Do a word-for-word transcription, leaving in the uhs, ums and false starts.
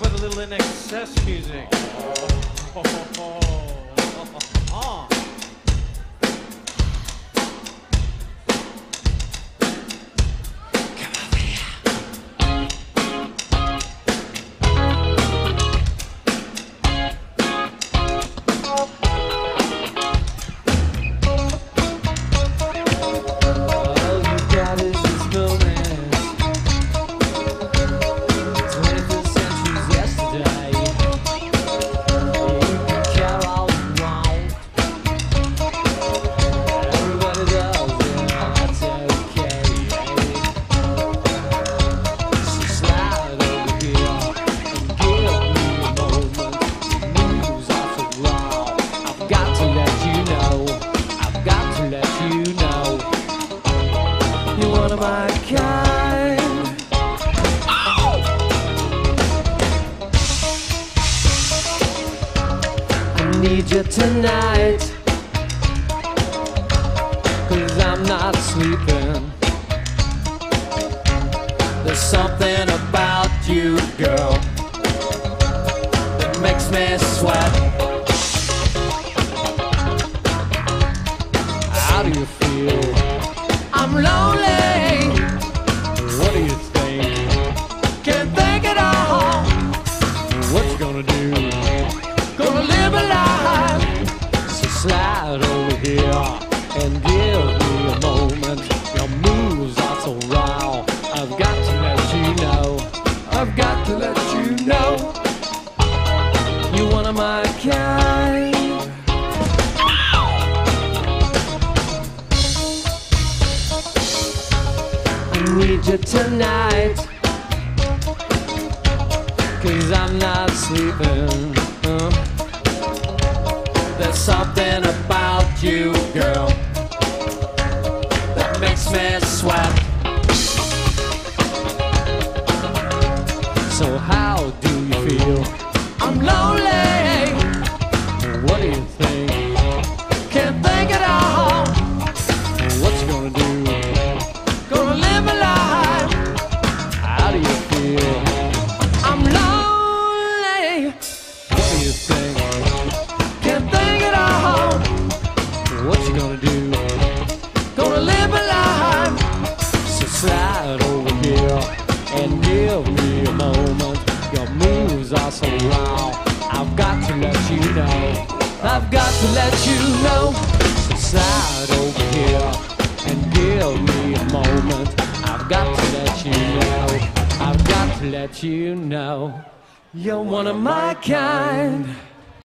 with a little In Excess music. Oh, oh, oh, oh, oh. One of my kind. Oh! I need you tonight, 'cause I'm not sleeping. There's something about you, girl, that makes me sweat. How do you feel? I'm lonely. What do you think? Can't think at all. What you gonna do? Gonna live a life. So slide over here and give me a moment. Your moves are so raw. I've got to let you know. I've got to let you know. You're one of my kind. I need you tonight, 'cause I'm not sleeping. uh. There's something about you, girl, that makes me sweat. So how do you feel? I'm lonely. What do you think? Can't think at all. What you gonna do? Gonna live a life. How do you feel? I'm lonely. What do you think? Can't think at all. What you gonna do? Gonna live a life. So slide over here and give me a moment. Your moves are so raw. I've got to let you know. I've got to let you know. So slide over here and give me a moment. I've got to let you know. I've got to let you know. You're one of my kind.